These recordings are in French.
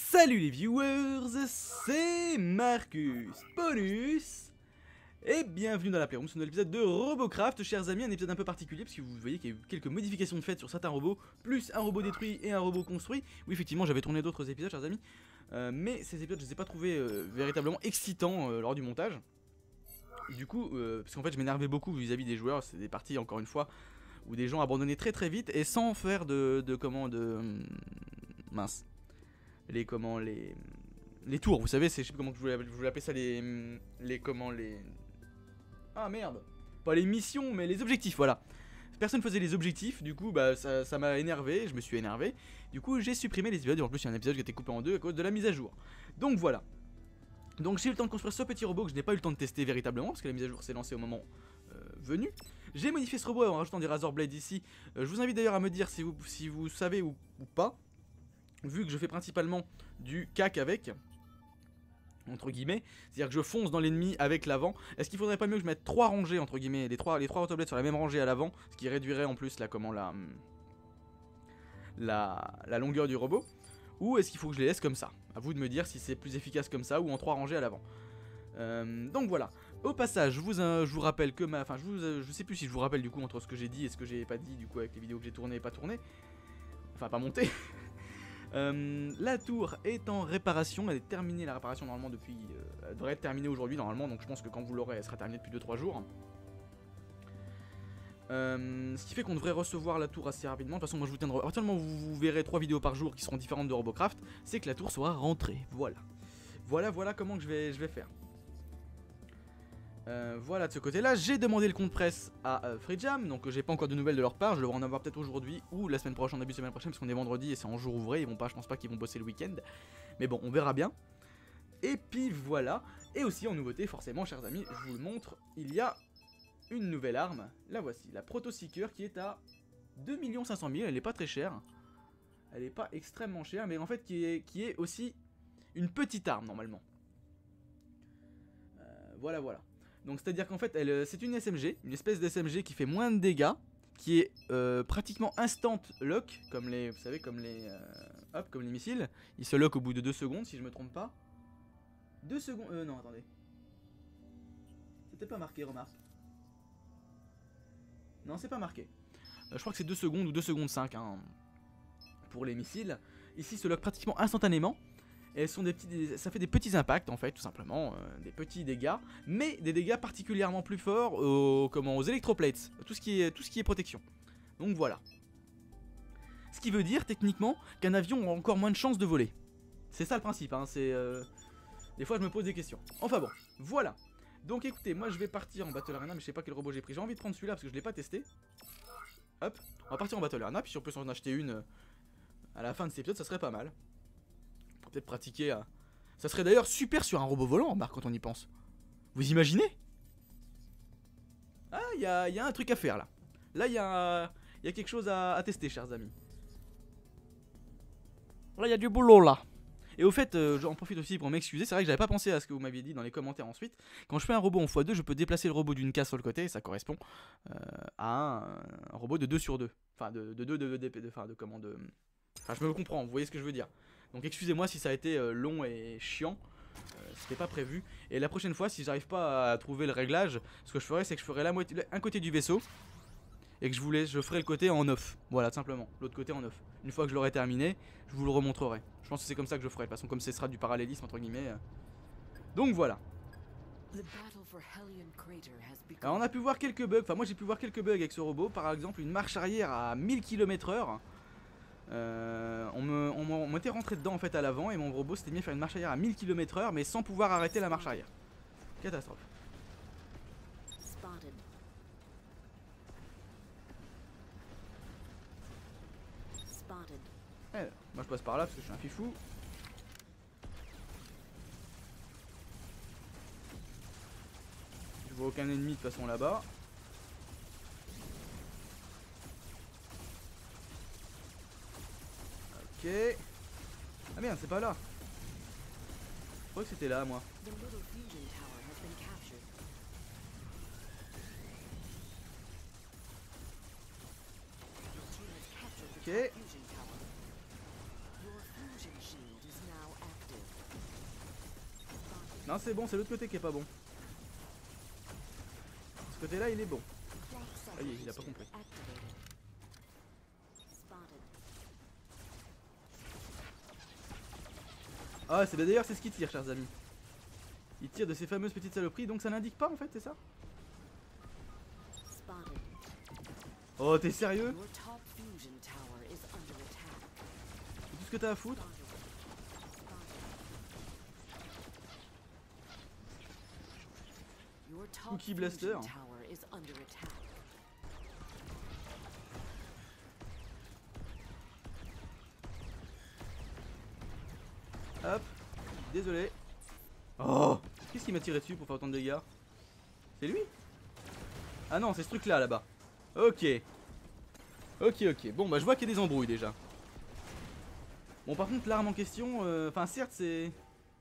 Salut les viewers, c'est Marcus Paulus et bienvenue dans la Playroom sur un nouvel épisode de Robocraft, chers amis, un épisode un peu particulier parce que vous voyez qu'il y a eu quelques modifications de fait sur certains robots, plus un robot détruit et un robot construit. Oui, effectivement, j'avais tourné d'autres épisodes, chers amis, mais ces épisodes je les ai pas trouvés véritablement excitants lors du montage. Du coup, parce qu'en fait je m'énervais beaucoup vis-à-vis des joueurs, c'est des parties encore une fois où des gens abandonnaient très vite et sans faire mince. Les tours, vous savez, c'est, je sais pas comment je voulais appeler ça, ah merde, pas les missions mais les objectifs, voilà. Personne faisait les objectifs, du coup bah ça m'a énervé, je me suis énervé. Du coup j'ai supprimé les épisodes et en plus il y a un épisode qui a été coupé en deux à cause de la mise à jour. Donc voilà. Donc j'ai eu le temps de construire ce petit robot que je n'ai pas eu le temps de tester véritablement parce que la mise à jour s'est lancée au moment venu. J'ai modifié ce robot en rajoutant des Razor Blades ici. Je vous invite d'ailleurs à me dire si vous savez ou pas. Vu que je fais principalement du cac avec, entre guillemets, c'est-à-dire que je fonce dans l'ennemi avec l'avant, est-ce qu'il faudrait pas mieux que je mette 3 rangées, entre guillemets, les trois autoblades sur la même rangée à l'avant, ce qui réduirait en plus la longueur du robot, ou est-ce qu'il faut que je les laisse comme ça? À vous de me dire si c'est plus efficace comme ça ou en 3 rangées à l'avant. Donc voilà. Au passage, je vous rappelle que je sais plus si je vous rappelle du coup entre ce que j'ai dit et ce que j'ai pas dit du coup avec les vidéos que j'ai tournées et pas tournées, enfin pas montées. La tour est en réparation, elle est terminée la réparation normalement depuis, elle devrait être terminée aujourd'hui normalement, donc je pense que quand vous l'aurez elle sera terminée depuis 2-3 jours. Ce qui fait qu'on devrait recevoir la tour assez rapidement. De toute façon moi je vous tiendrai, à partir du moment où vous verrez 3 vidéos par jour qui seront différentes de Robocraft, c'est que la tour sera rentrée, voilà comment que je vais faire. Voilà de ce côté là, j'ai demandé le compte presse à Freejam, donc j'ai pas encore de nouvelles de leur part, je devrais en avoir peut-être aujourd'hui ou la semaine prochaine, début de semaine prochaine, parce qu'on est vendredi et c'est en jour ouvré, je pense pas qu'ils vont bosser le week-end, mais bon on verra bien. Et puis voilà, et aussi en nouveauté forcément chers amis, je vous le montre, il y a une nouvelle arme, la voici, la Proto Seeker qui est à 2 500 000, elle est pas très chère, elle est pas extrêmement chère, mais en fait qui est aussi une petite arme normalement. Voilà. Donc c'est à dire qu'en fait c'est une SMG, une espèce d'SMG qui fait moins de dégâts, qui est pratiquement instant lock, comme les, vous savez, comme les missiles. Il se lock au bout de 2 secondes si je me trompe pas. 2 secondes, non attendez. C'était pas marqué, remarque. Non c'est pas marqué. Je crois que c'est 2 secondes ou 2 secondes 5 hein, pour les missiles. Ici se lock pratiquement instantanément. Et elles sont ça fait des petits impacts en fait tout simplement, des petits dégâts, mais des dégâts particulièrement plus forts aux electroplates, tout ce qui est protection. Donc voilà. Ce qui veut dire techniquement qu'un avion a encore moins de chances de voler. C'est ça le principe, hein, des fois je me pose des questions. Enfin bon, voilà. Donc écoutez, moi je vais partir en Battle Arena, mais je sais pas quel robot j'ai pris. J'ai envie de prendre celui-là parce que je l'ai pas testé. Hop, on va partir en Battle Arena, puis si on peut s'en acheter une à la fin de cet épisode, ça serait pas mal. Peut-être pratiquer à... Ça serait d'ailleurs super sur un robot volant, Marc, quand on y pense. Vous imaginez? Ah, il y a un truc à faire là. Là, il y a quelque chose à tester, chers amis. Là, il y a du boulot là. Et au fait, j'en profite aussi pour m'excuser. C'est vrai que j'avais pas pensé à ce que vous m'aviez dit dans les commentaires ensuite. Quand je fais un robot en x2, je peux déplacer le robot d'une case sur le côté et ça correspond à un robot de 2 sur 2. Enfin, Enfin, je me comprends, vous voyez ce que je veux dire. Donc excusez-moi si ça a été long et chiant, c'était pas prévu. Et la prochaine fois, si j'arrive pas à trouver le réglage, ce que je ferai, c'est que je ferai un côté du vaisseau et que je ferai le côté en off. Voilà, tout simplement, l'autre côté en off. Une fois que je l'aurai terminé, je vous le remontrerai. Je pense que c'est comme ça que je ferai, de toute façon, comme ce sera du parallélisme entre guillemets. Donc voilà. Alors on a pu voir quelques bugs, enfin moi j'ai pu voir quelques bugs avec ce robot, par exemple une marche arrière à 1000 km/h. On m'était rentré dedans en fait à l'avant et mon robot s'était mis à faire une marche arrière à 1000 km/h mais sans pouvoir arrêter la marche arrière. Catastrophe. Moi je passe par là parce que je suis un fifou. Je vois aucun ennemi de toute façon là-bas. Ok. Ah merde, c'est pas là. Je crois que c'était là, moi. Ok. Non, c'est bon, c'est l'autre côté qui est pas bon. Ce côté là il est bon. Ah, il a pas compris. Ah, c'est d'ailleurs c'est ce qu'il tire, chers amis. Il tire de ces fameuses petites saloperies, donc ça n'indique pas en fait, c'est ça? Oh, t'es sérieux? C'est tout ce que t'as à foutre? Cookie Blaster. Hop, désolé. Oh, qu'est-ce qui m'a tiré dessus pour faire autant de dégâts? C'est lui? Ah non, c'est ce truc là, là-bas. Ok. Ok, bon bah je vois qu'il y a des embrouilles déjà. Bon par contre l'arme en question, enfin certes c'est...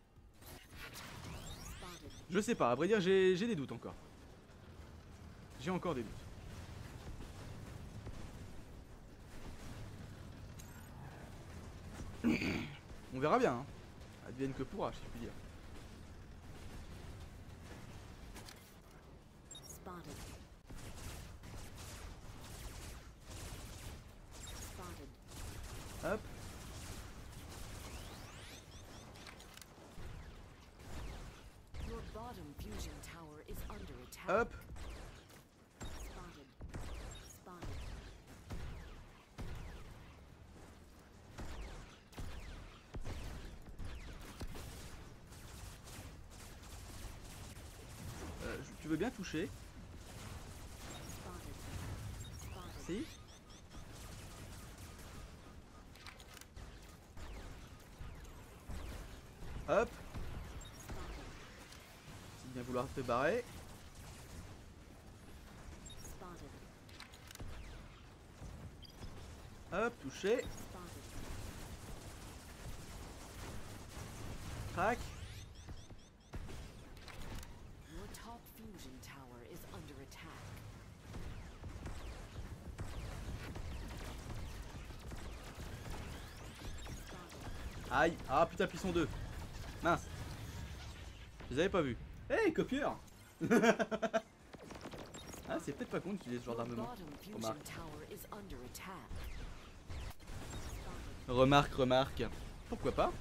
Je sais pas, à vrai dire j'ai des doutes encore. J'ai encore des doutes. On verra bien, hein. Advienne que pourra, si je puis dire. Hop. Hop. Tu veux bien toucher? Si. Hop. C'est bien vouloir te barrer. Hop, touché. Crac. Aïe. Ah putain, puissant 2. Mince. Je les avais pas vus. Hey, copieur. Ah, c'est peut-être pas con qu'il ait ce genre d'armement. Remarque. Pourquoi pas?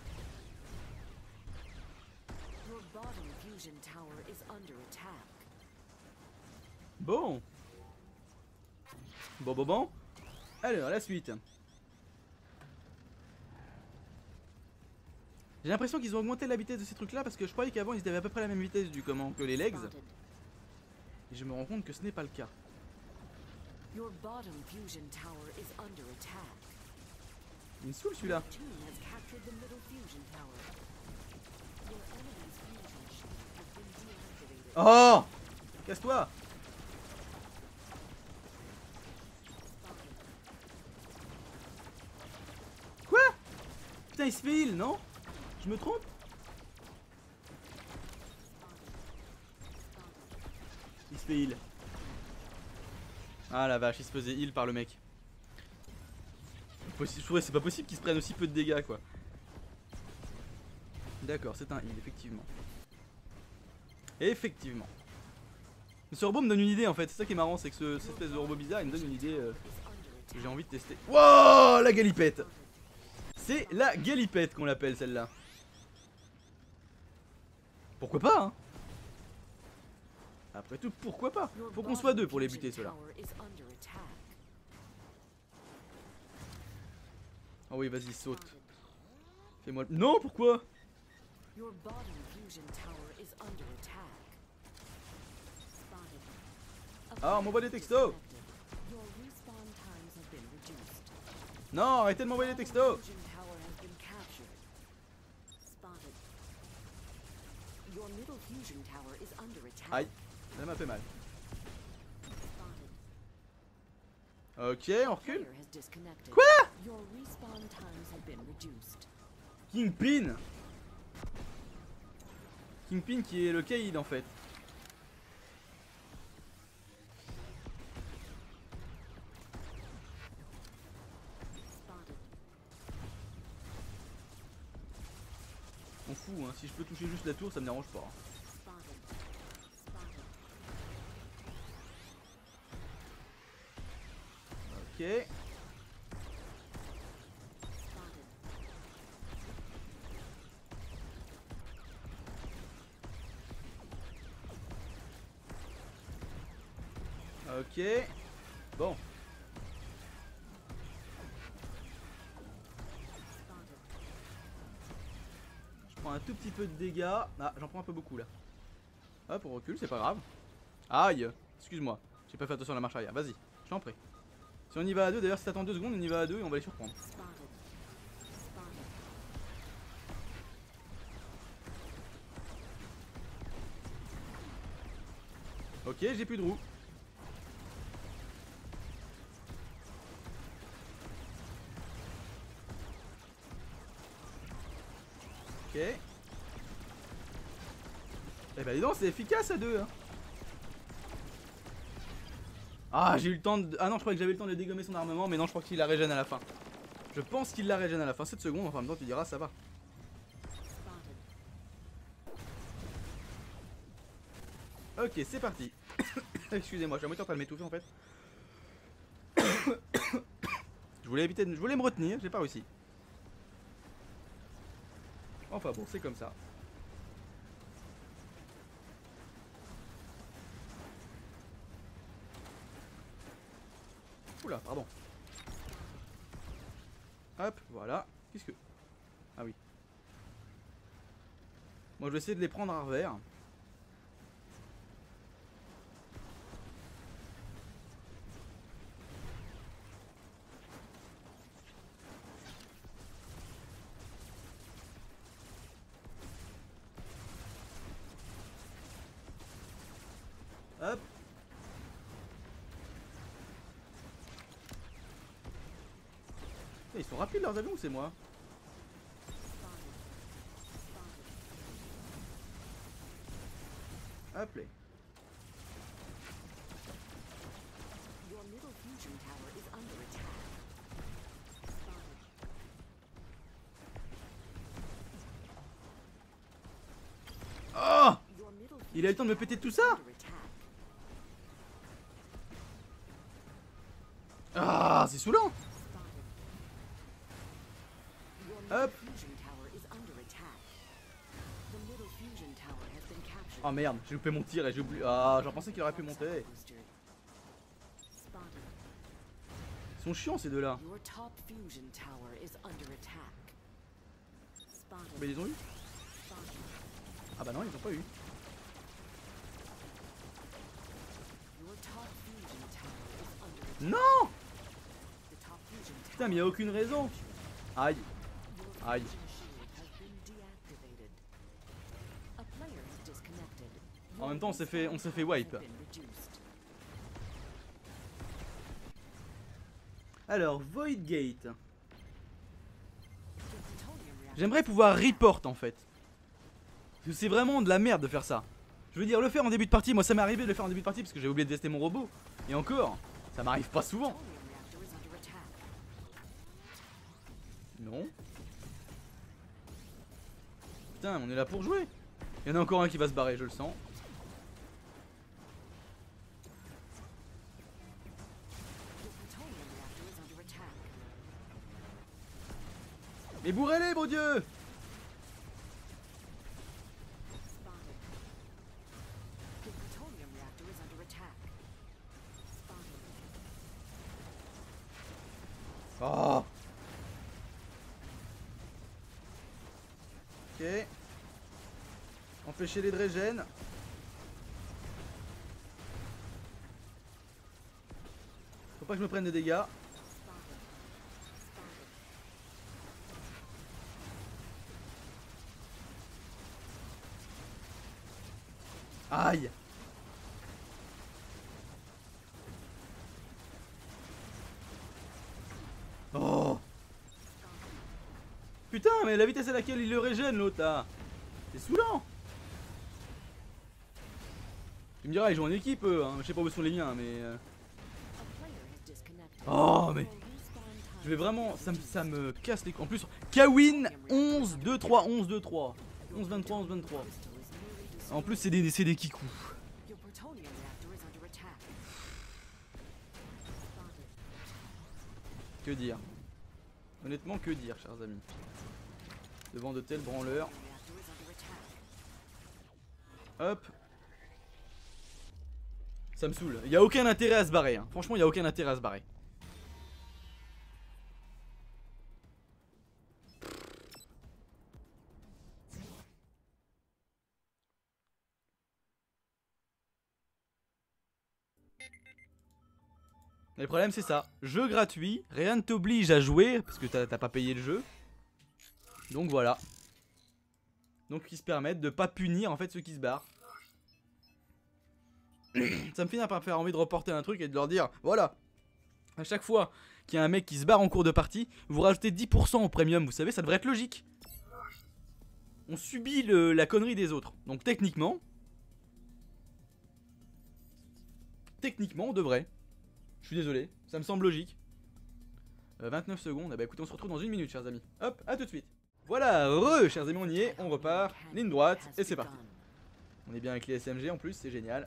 Bon. Bon. Alors, la suite. J'ai l'impression qu'ils ont augmenté la vitesse de ces trucs là parce que je croyais qu'avant ils avaient à peu près la même vitesse du comment que les legs. Et je me rends compte que ce n'est pas le cas. Il me saoule celui-là. Oh! Casse-toi! Quoi? Putain, il se fait heal, non? Je me trompe? Il se fait heal. Ah la vache, il se faisait heal par le mec. C'est pas possible qu'il se prenne aussi peu de dégâts quoi. D'accord, c'est un heal, effectivement. Effectivement. Ce robot me donne une idée en fait, c'est ça qui est marrant, c'est que cette espèce de robot bizarre il me donne une idée que j'ai envie de tester. Wow, la galipette! C'est la galipette qu'on l'appelle celle-là. Pourquoi pas hein? Après tout, pourquoi pas? Faut qu'on soit deux pour les buter ceux-là. Oh oui, vas-y, saute. Fais-moi le... Non, pourquoi? Ah, on m'envoie des textos. Non, arrêtez de m'envoyer des textos. Aïe, ça m'a fait mal. Ok, on recule. Quoi? Kingpin. Kingpin qui est le Kaïd en fait. s'en fout, hein. Si je peux toucher juste la tour, ça me dérange pas. Ok. Ok. Bon. Je prends un tout petit peu de dégâts. Ah, j'en prends un peu beaucoup là. Hop, on recule, c'est pas grave. Aïe. Excuse-moi. J'ai pas fait attention à la marche arrière. Vas-y, je t'en prie. Si on y va à deux, d'ailleurs, si t'attends 2 secondes, on y va à deux et on va les surprendre. Ok, j'ai plus de roue. Ok. Eh bah dis donc, c'est efficace à deux, hein. Ah, j'ai eu le temps de... Ah non, je croyais que j'avais le temps de dégommer son armement, mais non, je crois qu'il la régène à la fin. Je pense qu'il la régène à la fin. 7 secondes, enfin en même temps tu diras ça va. Ok, c'est parti. Excusez-moi, j'ai la moitié en train de m'étouffer en fait. Je voulais éviter de... Je voulais me retenir, j'ai pas réussi. Enfin bon, c'est comme ça. Oula, pardon. Hop, voilà. Qu'est-ce que... Ah oui. Moi je vais essayer de les prendre à revers. Hop. Ils sont rapides leurs avions ou c'est moi? Hop là. Oh! Il a eu le temps de me péter tout ça? Ah, c'est saoulant! Hop! Oh merde, j'ai loupé mon tir et j'ai oublié. Ah, j'en pensais qu'il aurait pu monter. Ils sont chiants ces deux-là. Mais ils ont eu? Ah bah non, ils ont pas eu. Non! Putain, mais y a aucune raison. Aïe. Aïe. En même temps, on s'est fait wipe. Alors, Void Gate. J'aimerais pouvoir report en fait. Parce que c'est vraiment de la merde de faire ça. Je veux dire, le faire en début de partie, moi ça m'est arrivé de le faire en début de partie parce que j'ai oublié de tester mon robot. Et encore, ça m'arrive pas souvent. Non. Putain, on est là pour jouer. Il y en a encore un qui va se barrer, je le sens. Mais bourrez-les, mon dieu! Oh! Ok. Empêcher les drégènes. Faut pas que je me prenne de dégâts. Aïe! Oh! Putain, mais la vitesse à laquelle il le régène l'autre là! C'est saoulant! Tu me diras, ils jouent en équipe eux, hein. Je sais pas où sont les miens, mais. Oh, mais. Je vais vraiment. Ça me casse les couilles. En plus, Kawin 11-2-3, 11-2-3. 11-23, 11-23. En plus c'est des kikus. Que dire? Honnêtement, que dire, chers amis? Devant de tels branleurs. Hop. Ça me saoule. Il n'y a aucun intérêt à se barrer. Hein. Franchement, il n'y a aucun intérêt à se barrer. Mais le problème c'est ça, jeu gratuit, rien ne t'oblige à jouer parce que t'as pas payé le jeu. Donc voilà. Donc ils se permettent de pas punir en fait ceux qui se barrent. Ça me finit par me faire envie de reporter un truc et de leur dire voilà, à chaque fois qu'il y a un mec qui se barre en cours de partie, vous rajoutez 10% au premium, vous savez, ça devrait être logique. On subit la connerie des autres. Donc techniquement on devrait. Je suis désolé, ça me semble logique. 29 secondes, bah écoutez on se retrouve dans une minute chers amis. Hop, à tout de suite. Voilà, chers amis on y est, on repart, ligne droite et c'est parti. On est bien avec les SMG en plus, c'est génial.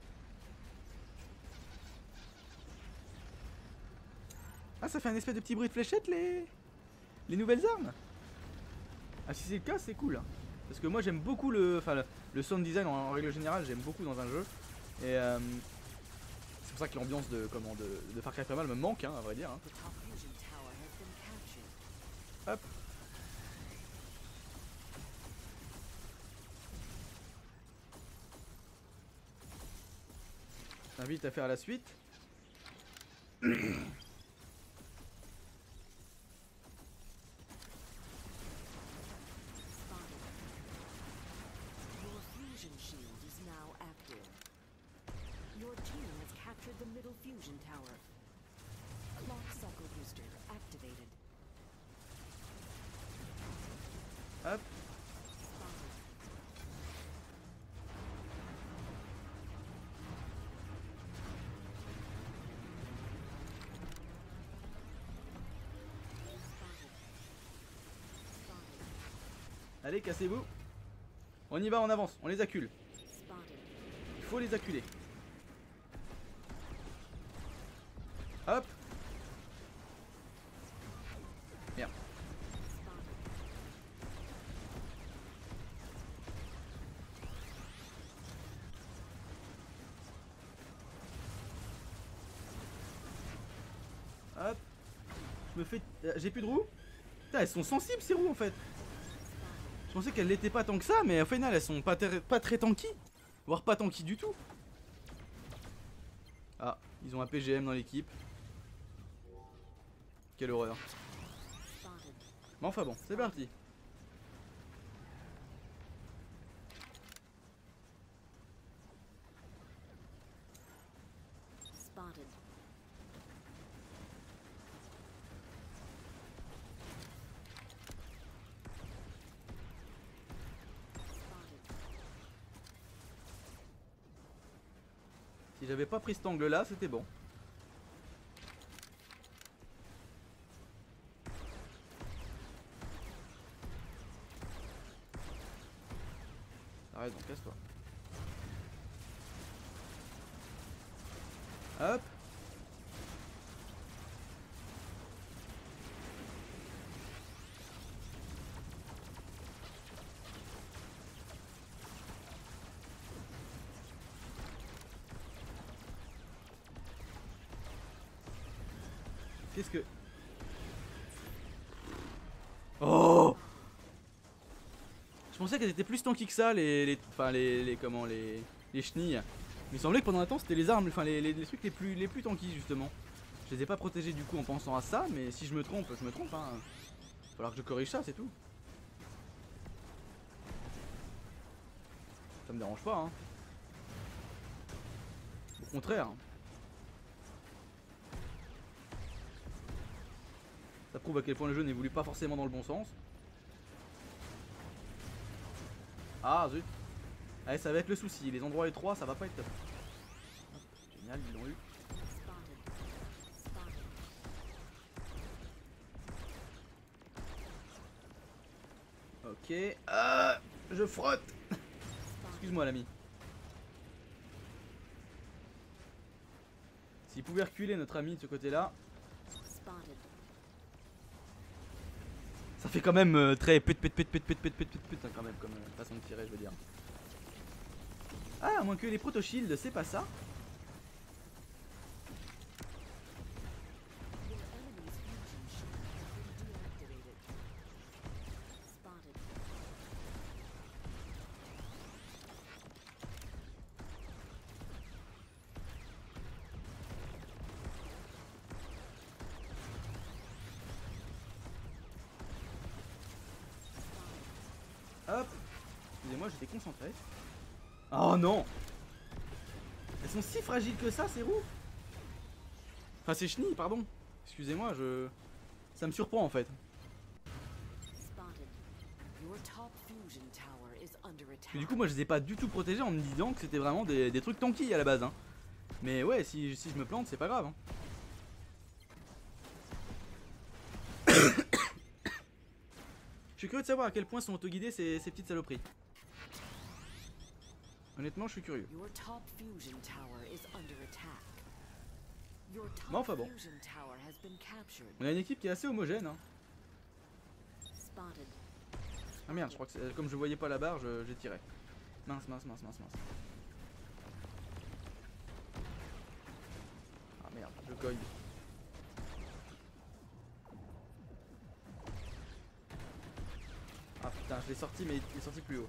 Ah ça fait un espèce de petit bruit de fléchette les nouvelles armes. Ah si c'est le cas c'est cool. Parce que moi j'aime beaucoup le sound design en règle générale, j'aime beaucoup dans un jeu. Et c'est pour ça que l'ambiance de Far Cry Primal me manque, hein, à vrai dire. Hein. Hop. Je t'invite à faire la suite. The middle fusion tower. Clock cycle booster activated. Hop. Allez, cassez-vous. On y va, on avance, on les accule. Il faut les acculer. Hop. Merde. Hop. Je me fais... J'ai plus de roues. Putain, elles sont sensibles ces roues en fait. Je pensais qu'elles l'étaient pas tant que ça, mais au final elles sont pas très tanky. Voire pas tanky du tout. Ah, ils ont un PGM dans l'équipe. Quelle horreur. Mais enfin bon, c'est parti. Spotted. Si j'avais pas pris cet angle là, c'était bon. Arrête, donc casse-toi. Hop. Qu'est-ce que... Oh! Je pensais qu'elles étaient plus tanky que ça, les chenilles. Mais il semblait que pendant un temps c'était les armes, enfin les trucs les plus tanky justement. Je les ai pas protégés du coup en pensant à ça, mais si je me trompe, je me trompe hein. Il va falloir que je corrige ça, c'est tout. Ça me dérange pas hein. Au contraire. Ça prouve à quel point le jeu n'évolue pas forcément dans le bon sens. Ah zut. Allez, ça va être le souci, les endroits étroits ça va pas être top. Génial, ils l'ont eu. Ok. Je frotte. Excuse-moi l'ami. S'il pouvait reculer notre ami de ce côté-là. Spotted. Ça fait quand même très put hein, quand même comme façon de tirer, je veux dire. Ah, à moins que les proto-shields, c'est pas ça. Your enemy's fusion shield has been deactivated. Spotted. Hop. Excusez-moi, j'étais concentré. Oh non. Elles sont si fragiles que ça, ces roues. Enfin, c'est chenilles, pardon. Excusez-moi, ça me surprend en fait. Spotted. Your top fusion tower is under attack. Et du coup, moi je les ai pas du tout protégés en me disant que c'était vraiment des trucs tanky à la base. Hein. Mais ouais, si je me plante, c'est pas grave. Hein. Je suis curieux de savoir à quel point sont autoguidées ces petites saloperies. Honnêtement, je suis curieux. Your top fusion tower is under attack. Your top Mais enfin bon. fusion tower has been captured. On a une équipe qui est assez homogène. Hein. Spotted. Ah merde, je crois que comme je voyais pas la barre, j'ai tiré. Mince. Ah merde, je cogne. Ah putain, je l'ai sorti mais il est sorti plus haut.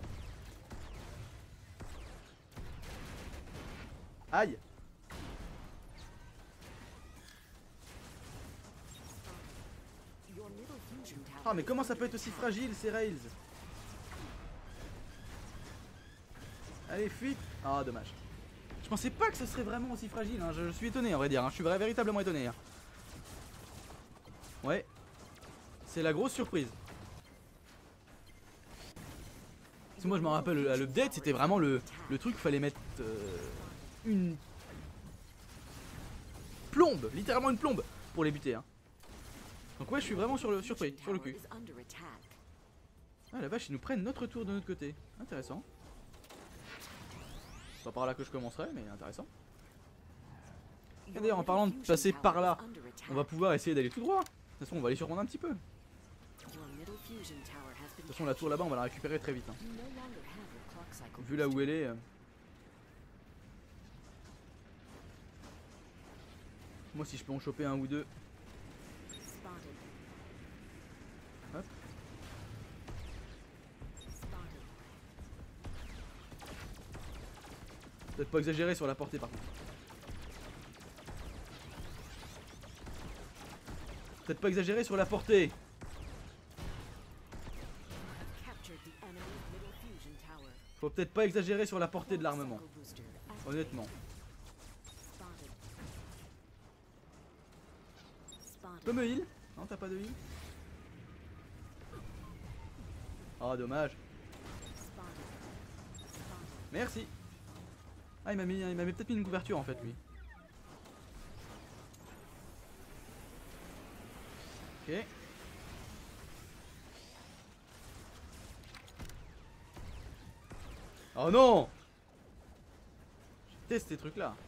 Aïe. Your middle fusion tower. Ah mais comment ça peut être aussi fragile ces rails? Allez, fuite. Ah dommage. Je pensais pas que ce serait vraiment aussi fragile, hein. Je suis étonné en vrai dire, hein. Je suis véritablement étonné. Hein. Ouais. C'est la grosse surprise. Parce que moi je me rappelle à l'update, c'était vraiment le truc, fallait mettre une plombe, littéralement une plombe pour les buter. Hein. Donc ouais, je suis vraiment surpris, sur le cul. Ah la vache, ils nous prennent notre tour de notre côté. Intéressant. C'est pas par là que je commencerai, mais intéressant. Et d'ailleurs, en parlant de passer par là, on va pouvoir essayer d'aller tout droit. De toute façon, on va aller surprendre un petit peu. De toute façon, la tour là-bas, on va la récupérer très vite. Hein. Vu là où elle est. Moi, si je peux en choper un ou deux. Hop. Peut-être pas exagérer sur la portée par contre. Peut-être pas exagérer sur la portée. Faut peut-être pas exagérer sur la portée de l'armement. Honnêtement. Tu peux me heal? Non, t'as pas de heal? Oh, dommage. Merci. Ah, il m'avait peut-être mis une couverture en fait, lui. Ok. Oh non! Je teste ces trucs là.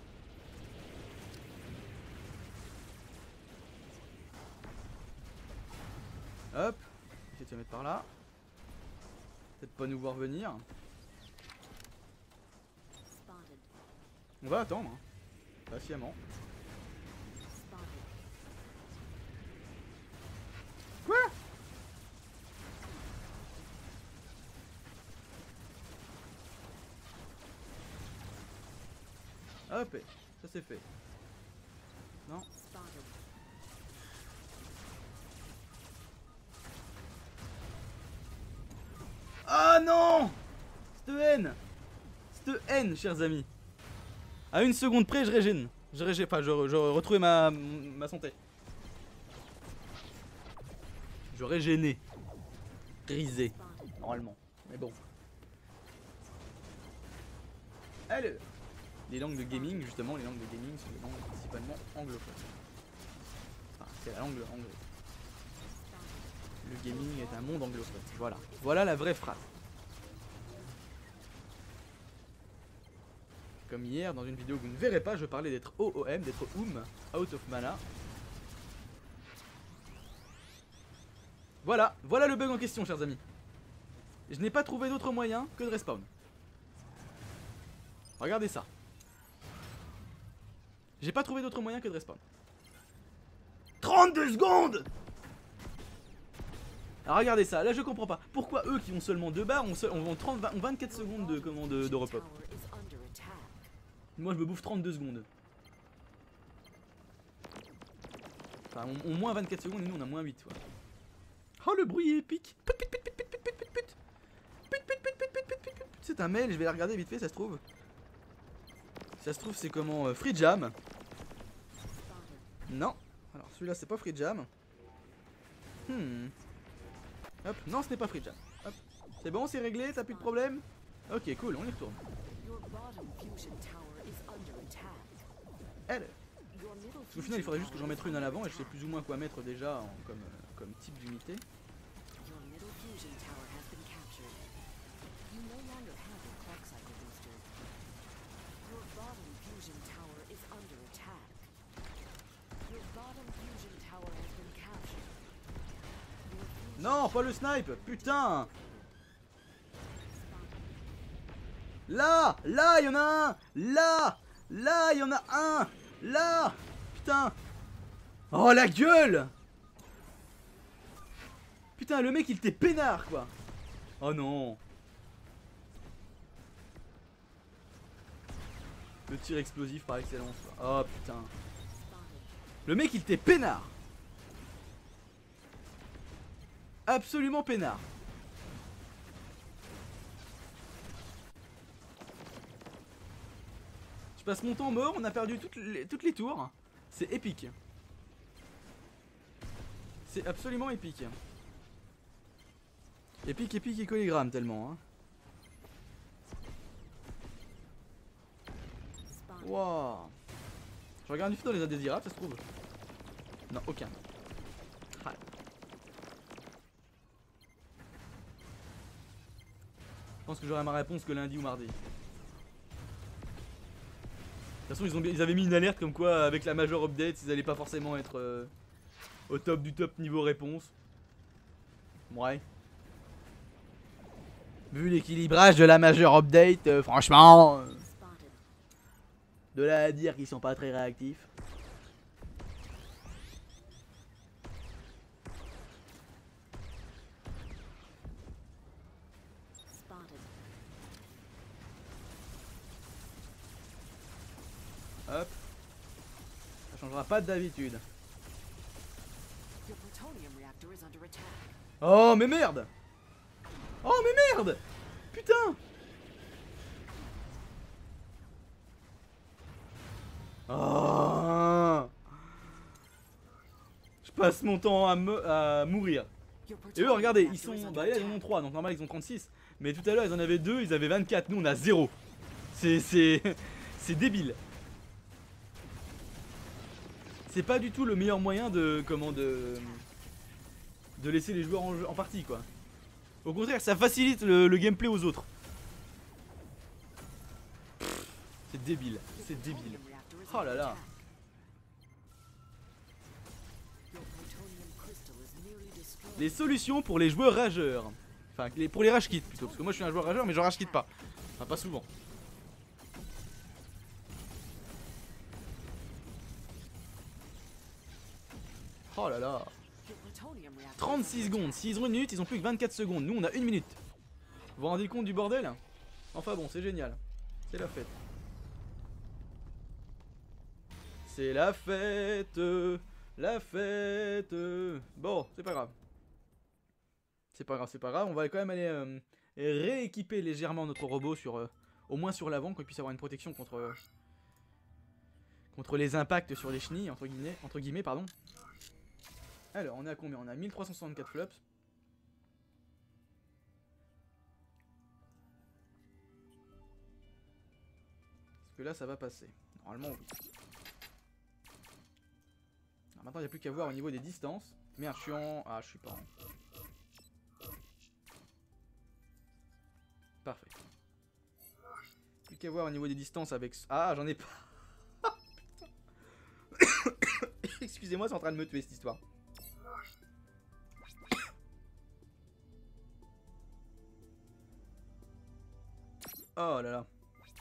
Hop. Essayer de se mettre par là. Peut-être pas nous voir venir. On va attendre. Hein. Patiemment. Quoi? Hop, ça c'est fait. Non. Ah non! Cette haine! Cette haine, chers amis. À une seconde près, je régène. Je retrouvais ma santé. Je régénais. Grisé. Normalement. Mais bon. Allez. Les langues de gaming, justement, les langues de gaming sont des langues principalement anglophones. Enfin, c'est la langue anglaise. Le gaming est un monde anglophone. Voilà. Voilà la vraie phrase. Comme hier, dans une vidéo que vous ne verrez pas, je parlais d'être OOM, d'être out of mana. Voilà, voilà le bug en question, chers amis. Je n'ai pas trouvé d'autre moyen que de respawn. Regardez ça. J'ai pas trouvé d'autre moyen que de respawn. 32 secondes. Alors regardez ça, là je comprends pas. Pourquoi eux qui ont seulement 2 barres ont 24 secondes de repop. Moi je me bouffe 32 secondes. Enfin on moins 24 secondes et nous on a moins 8 quoi. Oh le bruit est épique. C'est un mail, je vais la regarder vite fait, ça se trouve. Ça se trouve c'est comment Free Jam. Non. Alors celui-là c'est pas Free Jam. Hop, non ce n'est pas Free Jam. Hop. C'est bon, c'est réglé, t'as plus de problème. Ok cool, on y retourne. Elle. Au final il faudrait juste que j'en mette une à l'avant et je sais plus ou moins quoi mettre déjà comme type d'unité. Non, pas le snipe, putain. Là, il y en a un. Là, il y en a un. Là, putain. Oh la gueule. Putain, le mec il était peinard quoi. Oh non. Le tir explosif par excellence. Oh putain. Le mec il était peinard. Absolument peinard. Je passe mon temps mort, on a perdu toutes les tours. C'est épique. C'est absolument épique. Épique, épique et collégramme tellement. Hein. Wow. Je regarde une fois dans les indésirables, ça se trouve. Non, aucun. Ah. Je pense que j'aurai ma réponse que lundi ou mardi. De toute façon, ils avaient mis une alerte comme quoi, avec la major update, ils allaient pas forcément être au top du top niveau réponse. Ouais. Vu l'équilibrage de la major update, franchement. De là à dire qu'ils sont pas très réactifs. Hop. Ça changera pas d'habitude. Oh mais merde. Oh mais merde. Putain. Oh. Je passe mon temps à mourir. Et eux regardez, ils sont... Bah là ils en ont 3, donc normal ils ont 36. Mais tout à l'heure ils en avaient 2, ils avaient 24, nous on a 0. C'est débile. C'est pas du tout le meilleur moyen de laisser les joueurs en partie quoi. Au contraire, ça facilite le gameplay aux autres. C'est débile, c'est débile. Oh là là. Les solutions pour les joueurs rageurs. Enfin, pour les rage kits plutôt, parce que moi je suis un joueur rageur mais je rage kit pas. Enfin, pas souvent. Oh là là. 36 secondes, s'ils ont une minute, ils ont plus que 24 secondes. Nous on a une minute. Vous vous rendez compte du bordel? Enfin bon, c'est génial. C'est la fête. C'est la fête. La fête. Bon, c'est pas grave. C'est pas grave, c'est pas grave. On va quand même aller rééquiper légèrement notre robot sur au moins sur l'avant, qu'on puisse avoir une protection contre les impacts sur les chenilles, entre guillemets, pardon. Alors, on est à combien? On a 1364 flops. Est-ce que là, ça va passer? Normalement, oui. Alors, maintenant, il n'y a plus qu'à voir au niveau des distances. Merde, je suis en... Ah, je suis pas en... Parfait. Plus qu'à voir au niveau des distances avec... Ah, j'en ai pas. Excusez-moi, c'est en train de me tuer cette histoire. Oh là là.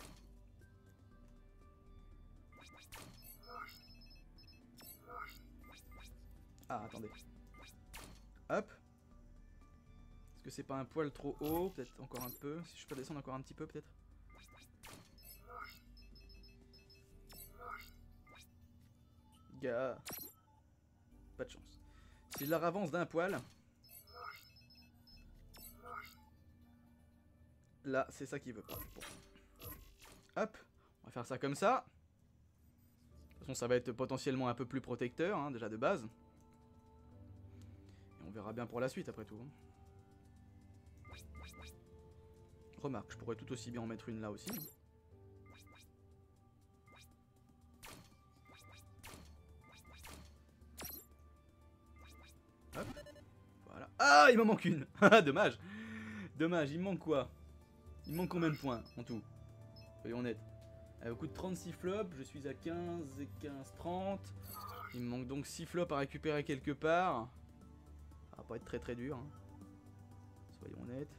Ah, attendez. Hop. Est-ce que c'est pas un poil trop haut? Peut-être encore un peu. Si je peux descendre encore un petit peu, peut-être. Gars. Pas de chance. Si je la ravance d'un poil. Là, c'est ça qu'il veut pas. Bon. Hop. On va faire ça comme ça. De toute façon, ça va être potentiellement un peu plus protecteur, hein, déjà de base. Et on verra bien pour la suite, après tout. Remarque, je pourrais tout aussi bien en mettre une là aussi. Hop. Voilà. Ah, il m'en manque une. Dommage. Dommage, il me manque quoi? Il me manque combien de points en tout? Soyons honnêtes. Au coup de 36 flops, je suis à 15 et 15, 30. Il me manque donc 6 flops à récupérer quelque part. Ça va pas être très très dur. Hein. Soyons honnêtes.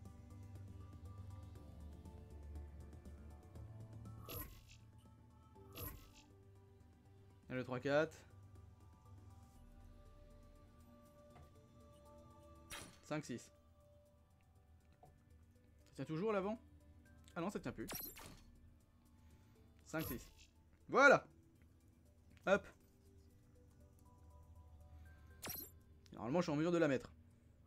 Et le 3-4. 5-6. Ça tient toujours l'avant? Ah non, ça tient plus. 5-6. Voilà. Hop. Normalement, je suis en mesure de la mettre.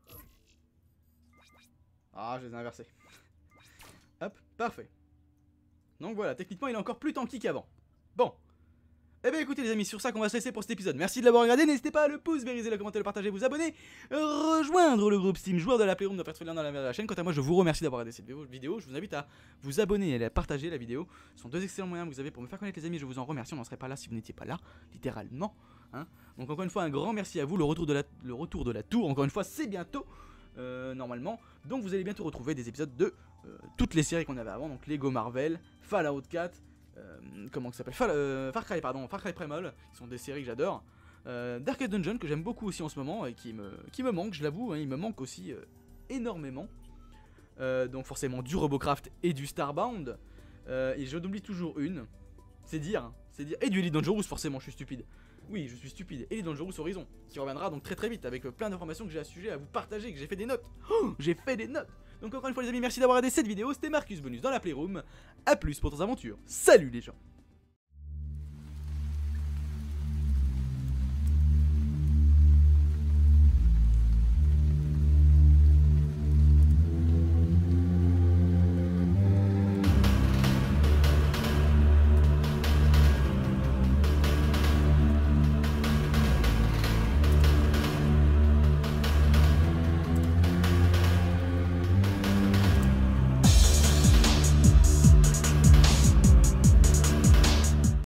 Ah, je les ai inversés. Hop, parfait. Donc voilà, techniquement, il est encore plus tanky qu'avant. Bon. Eh bien écoutez les amis, sur ça qu'on va se laisser pour cet épisode. Merci de l'avoir regardé, n'hésitez pas à le pouce, vérifier, le commenter, le partager, vous abonner, rejoindre le groupe Steam joueur de la Playroom de faire dans la chaîne. Quant à moi, je vous remercie d'avoir regardé cette vidéo. Je vous invite à vous abonner et à partager la vidéo. Ce sont deux excellents moyens que vous avez pour me faire connaître les amis. Je vous en remercie, on n'en serait pas là si vous n'étiez pas là, littéralement. Hein. Donc encore une fois, un grand merci à vous. Le retour de la tour, encore une fois, c'est bientôt. Normalement, donc vous allez bientôt retrouver des épisodes de toutes les séries qu'on avait avant, donc Lego Marvel, Fallout 4, comment ça s'appelle, Far Cry Primal, qui sont des séries que j'adore, Darkest Dungeon que j'aime beaucoup aussi en ce moment et qui me manque, je l'avoue, hein, il me manque aussi énormément, donc forcément du Robocraft et du Starbound, et je n'oublie toujours une, c'est dire, et du Elite Dangerous forcément, je suis stupide. Oui, je suis stupide. Et les Dangerous Horizon, qui reviendra donc très très vite avec plein d'informations que j'ai à ce sujet à vous partager, que j'ai fait des notes. Oh, j'ai fait des notes. Donc encore une fois les amis, merci d'avoir regardé cette vidéo. C'était Marcus Bonus dans la Playroom. A plus pour tes aventures. Salut les gens.